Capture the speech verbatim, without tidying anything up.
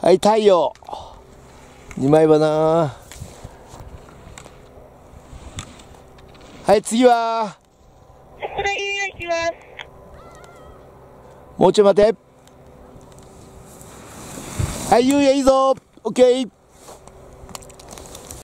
はい、太陽。にまいばな。はい、次は。 はい、お願いします。 もうちょい待て。はい、ゆうやいいぞ。オッケー。